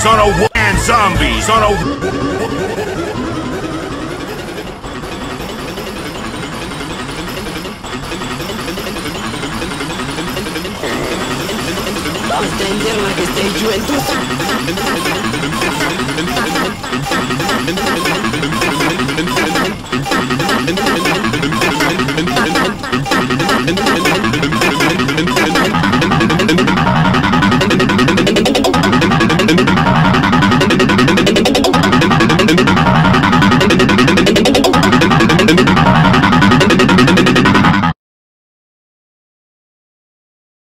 on a and zombies on a. Entender la que esté yo en tu